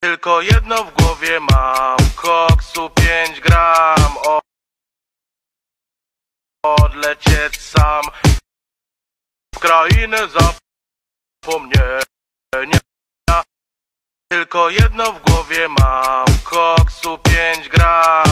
Tylko jedno w głowie mam, koksu 5 gram. Odlecieć sam w krainę zapomnienia. Tylko jedno w głowie mam, koksu 5 gram.